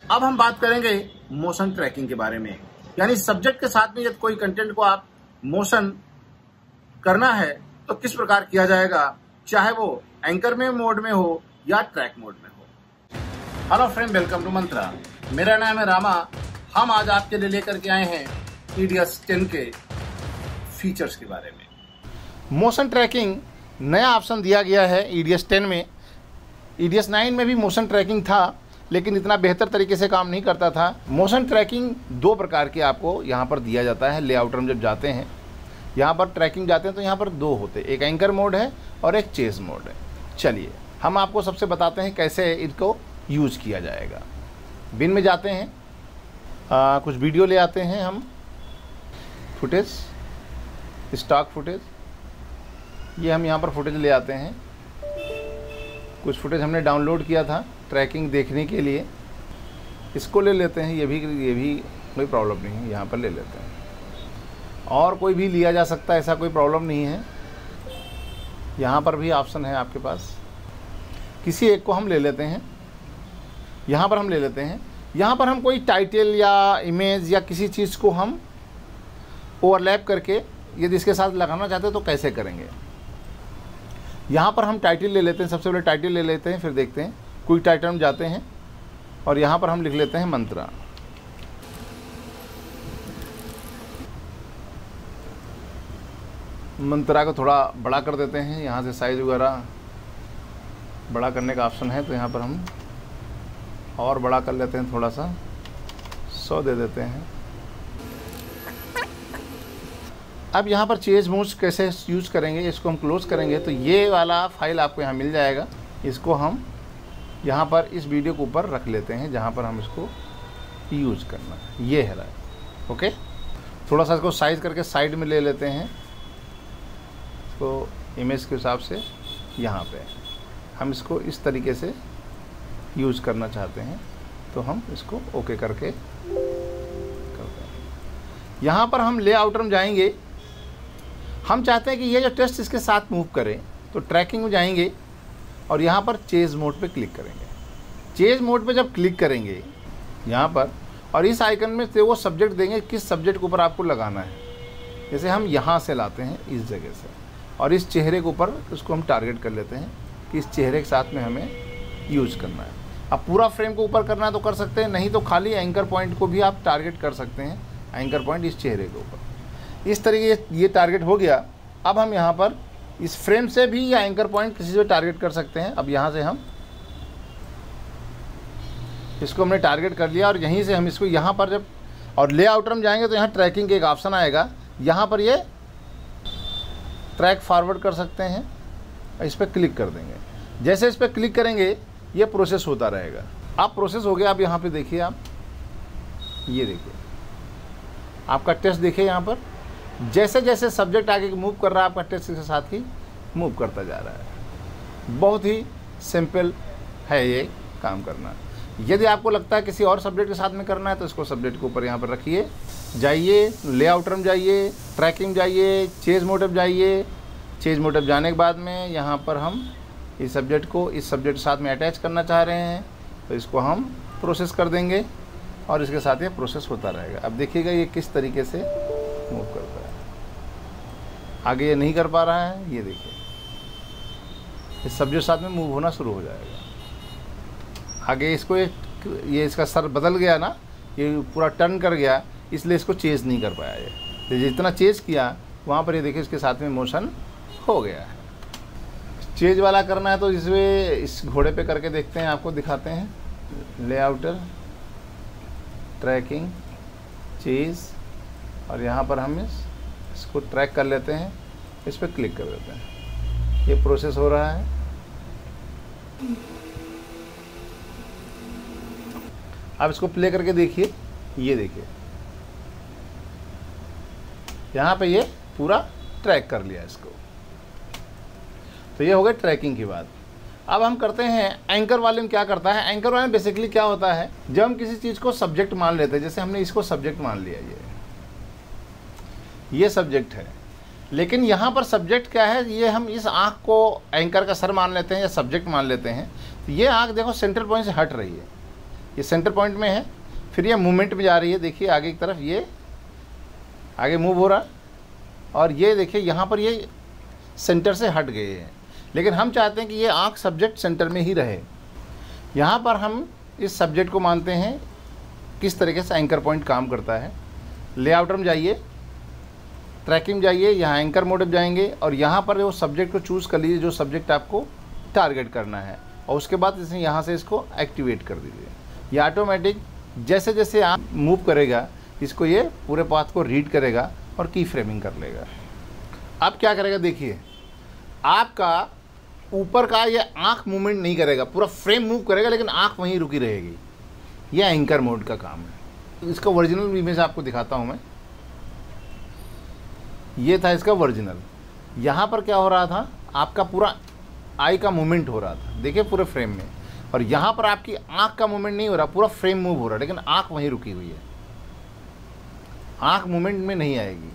अब हम बात करेंगे मोशन ट्रैकिंग के बारे में, यानी सब्जेक्ट के साथ में यदि कोई कंटेंट को आप मोशन करना है तो किस प्रकार किया जाएगा, चाहे वो एंकर में मोड में हो या ट्रैक मोड में हो। Hello friend, welcome to Mantra. मेरा नाम है रामा। हम आज आपके लिए लेकर के आए हैं EDS 10 के फीचर्स के बारे में। मोशन ट्रैकिंग नया ऑप्शन दिया गया है EDS 10 में। EDS 9 में भी मोशन ट्रैकिंग था, लेकिन इतना बेहतर तरीके से काम नहीं करता था। मोशन ट्रैकिंग दो प्रकार के आपको यहाँ पर दिया जाता है। लेआउटर में जब जाते हैं, यहाँ पर ट्रैकिंग जाते हैं तो यहाँ पर दो होते हैं, एक एंकर मोड है और एक चेज मोड है। चलिए हम आपको सबसे बताते हैं कैसे इनको यूज़ किया जाएगा। बिन में जाते हैं, कुछ वीडियो ले आते हैं हम, फुटेज, स्टॉक फुटेज, ये हम यहाँ पर फुटेज ले आते हैं। कुछ फुटेज हमने डाउनलोड किया था ट्रैकिंग देखने के लिए, इसको ले लेते हैं। ये भी कोई प्रॉब्लम नहीं है, यहाँ पर ले लेते हैं। और कोई भी लिया जा सकता है, ऐसा कोई प्रॉब्लम नहीं है। यहाँ पर भी ऑप्शन है आपके पास, किसी एक को हम ले लेते हैं। यहाँ पर हम ले लेते हैं, यहाँ पर हम कोई टाइटल या इमेज या किसी चीज़ को हम ओवरलैप करके यदि इसके साथ लगाना चाहते हैं तो कैसे करेंगे। यहाँ पर हम टाइटल ले लेते हैं, सबसे पहले टाइटल ले लेते हैं, फिर देखते हैं। क्विक टाइटल में जाते हैं और यहाँ पर हम लिख लेते हैं मंत्रा। मंत्रा को थोड़ा बड़ा कर देते हैं, यहाँ से साइज वगैरह बड़ा करने का ऑप्शन है, तो यहाँ पर हम और बड़ा कर लेते हैं, थोड़ा सा 100 दे देते हैं। अब यहाँ पर चेज मोड्स कैसे यूज़ करेंगे, इसको हम क्लोज करेंगे तो ये वाला फाइल आपको यहाँ मिल जाएगा। इसको हम यहाँ पर इस वीडियो के ऊपर रख लेते हैं जहाँ पर हम इसको यूज़ करना है। ये है रहा, ओके। थोड़ा सा इसको साइज करके साइड में ले लेते हैं, इसको इमेज के हिसाब से। यहाँ पे हम इसको इस तरीके से यूज़ करना चाहते हैं तो हम इसको ओके करके करते हैं। यहाँ पर हम लेआउटर में जाएंगे। हम चाहते हैं कि ये जो टेक्स्ट इसके साथ मूव करें, तो ट्रैकिंग में जाएंगे और यहाँ पर चेज मोड पे क्लिक करेंगे। चेज मोड पे जब क्लिक करेंगे यहाँ पर, और इस आइकन में से वो सब्जेक्ट देंगे किस सब्जेक्ट के ऊपर आपको लगाना है। जैसे हम यहाँ से लाते हैं इस जगह से, और इस चेहरे के ऊपर उसको हम टारगेट कर लेते हैं कि इस चेहरे के साथ में हमें यूज़ करना है। अब पूरा फ्रेम को ऊपर करना है तो कर सकते हैं, नहीं तो खाली एंकर पॉइंट को भी आप टारगेट कर सकते हैं। एंकर पॉइंट इस चेहरे के ऊपर, इस तरीके ये टारगेट हो गया। अब हम यहाँ पर इस फ्रेम से भी या एंकर पॉइंट किसी से टारगेट कर सकते हैं। अब यहाँ से हम इसको हमने टारगेट कर लिया और यहीं से हम इसको यहाँ पर जब और लेआउटर में जाएंगे तो यहाँ ट्रैकिंग के एक ऑप्शन आएगा। यहाँ पर ये ट्रैक फॉरवर्ड कर सकते हैं, इस पर क्लिक कर देंगे। जैसे इस पर क्लिक करेंगे ये प्रोसेस होता रहेगा। अब प्रोसेस हो गया। आप यहाँ पे देखिए, आप ये देखिए आपका टेक्स्ट देखिए। यहाँ पर जैसे जैसे सब्जेक्ट आगे मूव कर रहा है, आपका टेक्स्ट के साथ ही मूव करता जा रहा है। बहुत ही सिंपल है ये काम करना। यदि आपको लगता है किसी और सब्जेक्ट के साथ में करना है तो इसको सब्जेक्ट के ऊपर यहाँ पर रखिए, जाइए लेआउटर में जाइए, ट्रैकिंग जाइए, चेज मोड में जाइए। चेज मोड में जाने के बाद में यहाँ पर हम इस सब्जेक्ट को इस सब्जेक्ट के साथ में अटैच करना चाह रहे हैं तो इसको हम प्रोसेस कर देंगे और इसके साथ ये प्रोसेस होता रहेगा। अब देखिएगा ये किस तरीके से मूव करता है। आगे ये नहीं कर पा रहा है, ये देखिए इस सब्जेक्ट के साथ में मूव होना शुरू हो जाएगा। आगे इसको ये इसका सर बदल गया ना, ये पूरा टर्न कर गया, इसलिए इसको चेज नहीं कर पाया ये। तो जितना चेज किया वहाँ पर ये देखिए इसके साथ में मोशन हो गया है। चेज वाला करना है तो इसमें इस घोड़े पे करके देखते हैं, आपको दिखाते हैं। लेआउटर, ट्रैकिंग, चेज, और यहाँ पर हम इसको ट्रैक कर लेते हैं, इस पर क्लिक कर देते हैं। ये प्रोसेस हो रहा है। अब इसको प्ले करके देखिए, ये देखिए यहाँ पे ये पूरा ट्रैक कर लिया इसको। तो ये हो गया ट्रैकिंग की बात। अब हम करते हैं एंकर वाले में क्या करता है। एंकर वाले में बेसिकली क्या होता है, जब हम किसी चीज़ को सब्जेक्ट मान लेते हैं, जैसे हमने इसको सब्जेक्ट मान लिया, ये सब्जेक्ट है, लेकिन यहाँ पर सब्जेक्ट क्या है, ये हम इस आँख को एंकर का सर मान लेते हैं या सब्जेक्ट मान लेते हैं। तो ये आँख देखो सेंट्रल पॉइंट से हट रही है, ये सेंटर पॉइंट में है, फिर ये मूवमेंट में जा रही है, देखिए आगे की तरफ ये आगे मूव हो रहा, और ये देखिए यहाँ पर ये सेंटर से हट गए हैं। लेकिन हम चाहते हैं कि ये आँख सब्जेक्ट सेंटर में ही रहे। यहाँ पर हम इस सब्जेक्ट को मानते हैं किस तरीके से एंकर पॉइंट काम करता है। लेआउटर में जाइए, ट्रैकिंग में जाइए, यहाँ एंकर मोड में जाएंगे और यहाँ पर वो सब्जेक्ट को चूज़ कर लीजिए जो सब्जेक्ट आपको टारगेट करना है, और उसके बाद इसे यहाँ से इसको एक्टिवेट कर दीजिए। ये ऑटोमेटिक जैसे जैसे आप मूव करेगा इसको ये पूरे पाथ को रीड करेगा और की फ्रेमिंग कर लेगा। अब क्या करेगा देखिए, आपका ऊपर का ये आँख मूवमेंट नहीं करेगा, पूरा फ्रेम मूव करेगा लेकिन आँख वहीं रुकी रहेगी। यह एंकर मोड का काम है। इसका ओरिजिनल इमेज आपको दिखाता हूँ मैं। ये था इसका ओरिजिनल। यहाँ पर क्या हो रहा था, आपका पूरा आई का मूवमेंट हो रहा था, देखिए पूरे फ्रेम में, और यहाँ पर आपकी आँख का मूवमेंट नहीं हो रहा, पूरा फ्रेम मूव हो रहा है लेकिन आँख वहीं रुकी हुई है, आँख मूवमेंट में नहीं आएगी,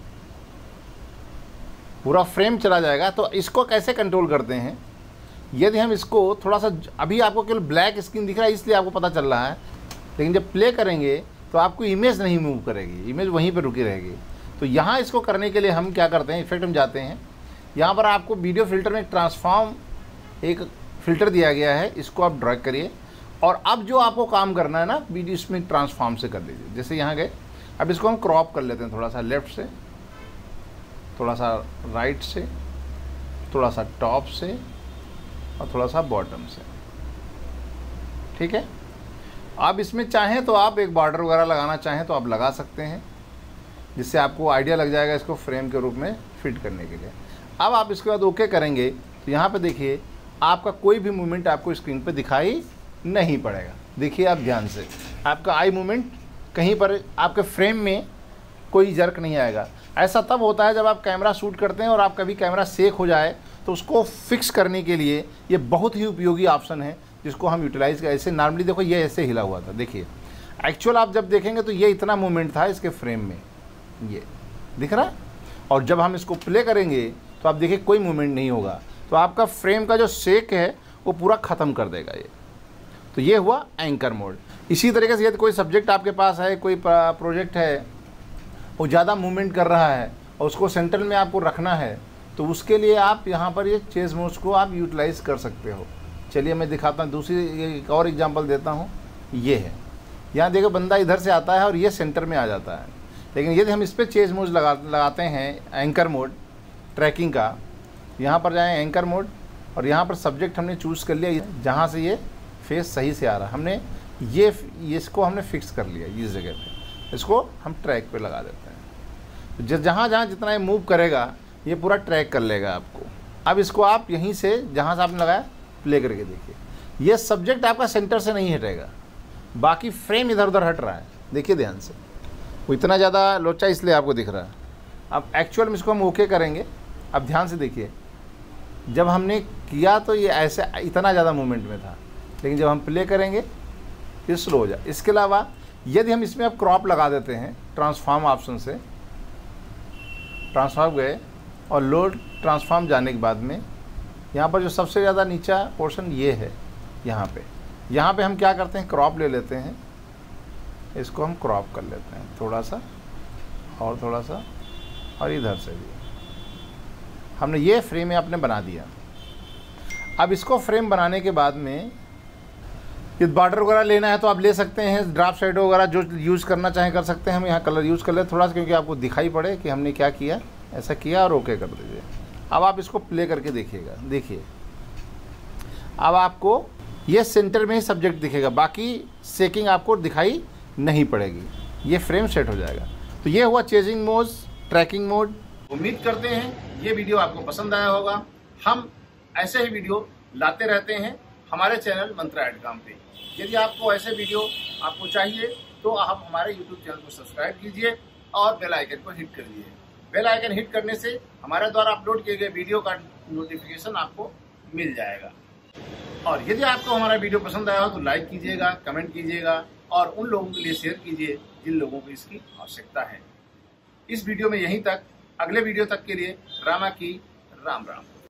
पूरा फ्रेम चला जाएगा। तो इसको कैसे कंट्रोल करते हैं, यदि हम इसको थोड़ा सा, अभी आपको केवल ब्लैक स्क्रीन दिख रहा है इसलिए आपको पता चल रहा है, लेकिन जब प्ले करेंगे तो आपको इमेज नहीं मूव करेगी, इमेज वहीं पर रुकी रहेगी। तो यहाँ इसको करने के लिए हम क्या करते हैं, इफेक्ट में जाते हैं, यहाँ पर आपको वीडियो फिल्टर में ट्रांसफॉर्म एक फ़िल्टर दिया गया है, इसको आप ड्रैग करिए और अब जो आपको काम करना है ना वीडियो इसमें ट्रांसफॉर्म से कर लीजिए। जैसे यहाँ गए, अब इसको हम क्रॉप कर लेते हैं, थोड़ा सा लेफ़्ट से, थोड़ा सा राइट से, थोड़ा सा टॉप से और थोड़ा सा बॉटम से, ठीक है। आप इसमें चाहें तो आप एक बॉर्डर वगैरह लगाना चाहें तो आप लगा सकते हैं, जिससे आपको आइडिया लग जाएगा इसको फ्रेम के रूप में फिट करने के लिए। अब आप इसके बाद ओके करेंगे तो यहाँ पे देखिए आपका कोई भी मूवमेंट आपको स्क्रीन पे दिखाई नहीं पड़ेगा। देखिए आप ध्यान से, आपका आई मूवमेंट कहीं पर आपके फ्रेम में कोई जर्क नहीं आएगा। ऐसा तब होता है जब आप कैमरा शूट करते हैं और आप कभी कैमरा शेक हो जाए तो उसको फिक्स करने के लिए ये बहुत ही उपयोगी ऑप्शन है, जिसको हम यूटिलाइज़ कर। ऐसे नॉर्मली देखो ये ऐसे हिला हुआ था, देखिए एक्चुअल आप जब देखेंगे तो ये इतना मूवमेंट था इसके फ्रेम में, ये दिख रहा है, और जब हम इसको प्ले करेंगे तो आप देखिए कोई मूवमेंट नहीं होगा, तो आपका फ्रेम का जो शेक है वो पूरा ख़त्म कर देगा ये। तो ये हुआ एंकर मोड। इसी तरीके से यदि कोई सब्जेक्ट आपके पास है, कोई प्रोजेक्ट है, वो ज़्यादा मूवमेंट कर रहा है और उसको सेंटर में आपको रखना है, तो उसके लिए आप यहाँ पर ये चेज मोड्स को आप यूटिलाइज़ कर सकते हो। चलिए मैं दिखाता हूँ, दूसरी एक और एग्जांपल देता हूँ। ये है, यहाँ देखो बंदा इधर से आता है और ये सेंटर में आ जाता है, लेकिन यदि हम इस पर चेज मोड्स लगाते हैं, एंकर मोड ट्रैकिंग का, यहाँ पर जाएँ एंकर मोड और यहाँ पर सब्जेक्ट हमने चूज़ कर लिया जहाँ से ये फेस सही से आ रहा है, हमने ये इसको हमने फिक्स कर लिया इस जगह पे, इसको हम ट्रैक पे लगा देते हैं। तो जहाँ जहाँ जितना ये मूव करेगा ये पूरा ट्रैक कर लेगा आपको। अब इसको आप यहीं से जहाँ से आपने लगाया प्ले करके देखिए, ये सब्जेक्ट आपका सेंटर से नहीं हटेगा, बाकी फ्रेम इधर उधर हट रहा है, देखिए ध्यान से, वो इतना ज़्यादा लोचा इसलिए आपको दिख रहा है। अब एक्चुअल में इसको हम ओके करेंगे, अब ध्यान से देखिए, जब हमने किया तो ये ऐसे इतना ज़्यादा मूवमेंट में था, लेकिन जब हम प्ले करेंगे ये स्लो हो जाए। इसके अलावा यदि हम इसमें अब क्रॉप लगा देते हैं ट्रांसफॉर्म ऑप्शन से, ट्रांसफॉर्म गए और लोड ट्रांसफॉर्म जाने के बाद में यहाँ पर जो सबसे ज़्यादा नीचा पोर्शन ये है, यहाँ पे हम क्या करते हैं, क्रॉप ले लेते हैं, इसको हम क्रॉप कर लेते हैं थोड़ा सा और थोड़ा सा, और इधर से भी हमने ये फ्रेम आपने बना दिया। अब इसको फ्रेम बनाने के बाद में ये बॉर्डर वगैरह लेना है तो आप ले सकते हैं, ड्राफ्ट शेडो वगैरह जो यूज़ करना चाहें कर सकते हैं। हम यहाँ कलर यूज़ कर लेते थोड़ा सा, क्योंकि आपको दिखाई पड़े कि हमने क्या किया, ऐसा किया और ओके कर दीजिए। अब आप इसको प्ले करके देखिएगा, देखिए अब आपको ये सेंटर में ही सब्जेक्ट दिखेगा, बाकी शेकिंग आपको दिखाई नहीं पड़ेगी, ये फ्रेम सेट हो जाएगा। तो ये हुआ चेजिंग मोड, ट्रैकिंग मोड। उम्मीद करते हैं ये वीडियो आपको पसंद आया होगा। हम ऐसे ही वीडियो लाते रहते हैं हमारे चैनल मंत्रा.com पे। यदि आपको ऐसे वीडियो आपको चाहिए तो आप हमारे YouTube चैनल को सब्सक्राइब कीजिए और बेल आइकन को हिट कर दीजिए। बेल आइकन हिट करने से हमारे द्वारा अपलोड किए गए वीडियो का नोटिफिकेशन आपको मिल जाएगा। और यदि आपको हमारा वीडियो पसंद आया हो तो लाइक कीजिएगा, कमेंट कीजिएगा और उन लोगों के लिए शेयर कीजिए जिन लोगों को इसकी आवश्यकता है। इस वीडियो में यहीं तक, अगले वीडियो तक के लिए रामा की राम राम।